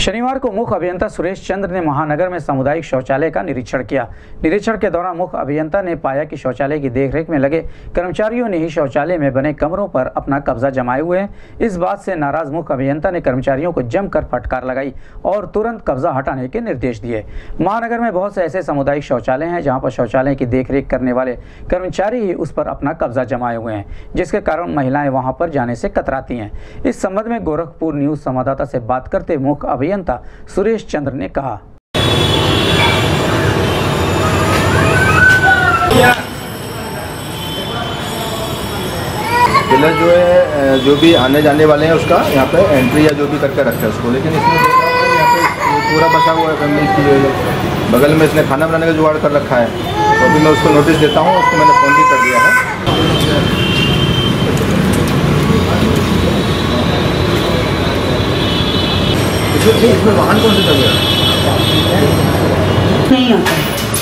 शनिवार को मुख्य अभियंता सुरेश चंद्र ने महानगर में सामुदायिक शौचालय का निरीक्षण किया। निरीक्षण के दौरान मुख्य अभियंता ने पाया कि शौचालय की देखरेख में लगे कर्मचारियों ने ही शौचालय में बने कमरों पर अपना कब्जा जमाए हुए हैं। इस बात से नाराज मुख्य अभियंता ने कर्मचारियों को जमकर फटकार लगाई और तुरंत कब्जा हटाने के निर्देश दिए। महानगर में बहुत से ऐसे सामुदायिक शौचालय हैं जहाँ पर शौचालय की देखरेख करने वाले कर्मचारी ही उस पर अपना कब्जा जमाए हुए हैं, जिसके कारण महिलाएं वहां पर जाने से कतराती हैं। इस संबंध में गोरखपुर न्यूज संवाददाता से बात करते मुख्य अभियंता सुरेश चंद्र ने कहा, पिलर जो है जो भी आने जाने वाले हैं उसका यहाँ पे एंट्री या जो भी करके रखा है उसको, लेकिन इसमें यहाँ पे पूरा बसा हुआ है फैमिली की जो है। बगल में इसने खाना बनाने का जुगाड़ कर रखा है, तो अभी मैं उसको नोटिस देता हूँ। उसको मैंने फ़ोन भी कर दिया है। इसमें वाहन कौन से चल रहा है? नहीं आता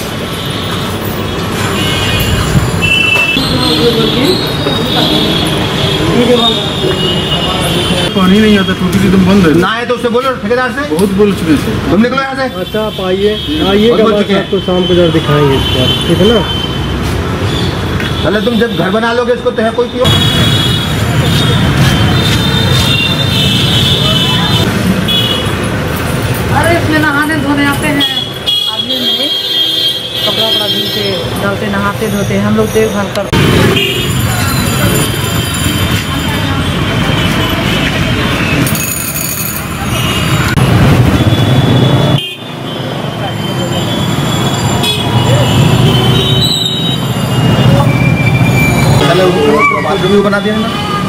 पानी नहीं आता, टूटी एकदम बंद है। ना है तो उससे बोलो, ठेकेदार से बहुत बोल चुके हैं। तुम निकलो यहाँ से। अच्छा आप आइए आपको शाम को जरा दिखाएंगे इस बार, ठीक है ना। पहले तुम जब घर बना लोगे इसको तो है कोई क्यों? अरे इसमें नहाने धोने आते हैं आदमी में कपड़ा वपड़ा धुल के डालते, नहाते धोते, हम लोग देखभाल करते। बाथरूम बना दिया ना,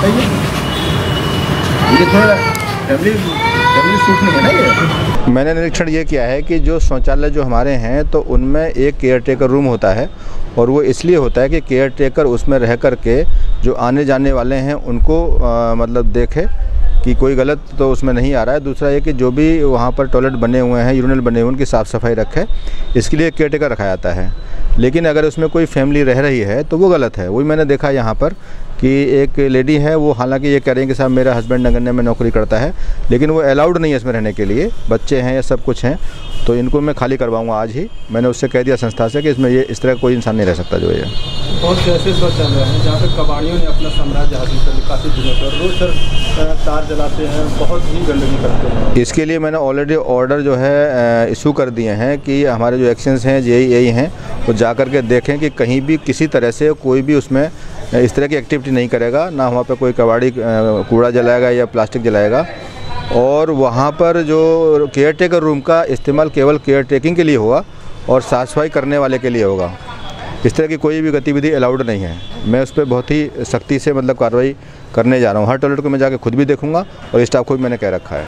ये थोड़ा फैमिली सूट नहीं है ना ये। मैंने निरीक्षण ये किया है कि जो शौचालय जो हमारे हैं तो उनमें एक केयर टेकर रूम होता है, और वो इसलिए होता है कि केयर टेकर उसमें रह कर के जो आने जाने वाले हैं उनको मतलब देखे कि कोई गलत तो उसमें नहीं आ रहा है। दूसरा ये कि जो भी वहाँ पर टॉयलेट बने हुए हैं, यूरिनल बने हुए हैं, उनकी साफ़ सफाई रखे, इसके लिए केयर टेकर रखा जाता है। लेकिन अगर उसमें कोई फैमिली रह रही है तो वो गलत है। वही मैंने देखा यहाँ पर कि एक लेडी है, वो हालांकि ये कह रही है कि साहब मेरा हस्बैंड नगण्य में नौकरी करता है, लेकिन वो अलाउड नहीं है इसमें रहने के लिए। बच्चे हैं या सब कुछ हैं, तो इनको मैं खाली करवाऊंगा आज ही। मैंने उससे कह दिया संस्था से कि इसमें ये इस तरह कोई इंसान नहीं रह सकता जो है। बहुत से ऐसे शौचालय हैं जहाँ पे कबाड़ियों ने अपना साम्राज्य हासिल कर लिया काफ़ी दिनों पर। रोज सर तार जलाते हैं, बहुत ही गंदगी करते हैं। इसके लिए मैंने ऑलरेडी ऑर्डर जो है इशू कर दिए हैं कि हमारे जो एक्शंस हैं यही हैं, वो जा कर के देखें कि कहीं भी किसी तरह से कोई भी उसमें इस तरह की एक्टिविटी नहीं करेगा, ना वहाँ पे कोई कबाड़ी कूड़ा जलाएगा या प्लास्टिक जलाएगा। और वहाँ पर जो केयर टेकर रूम का इस्तेमाल केवल केयर टेकिंग के लिए होगा और साफ़ सफाई करने वाले के लिए होगा। इस तरह की कोई भी गतिविधि अलाउड नहीं है। मैं उस पर बहुत ही सख्ती से मतलब कार्रवाई करने जा रहा हूँ। हर टॉयलेट को मैं जाके खुद भी देखूँगा और स्टाफ को भी मैंने कह रखा है।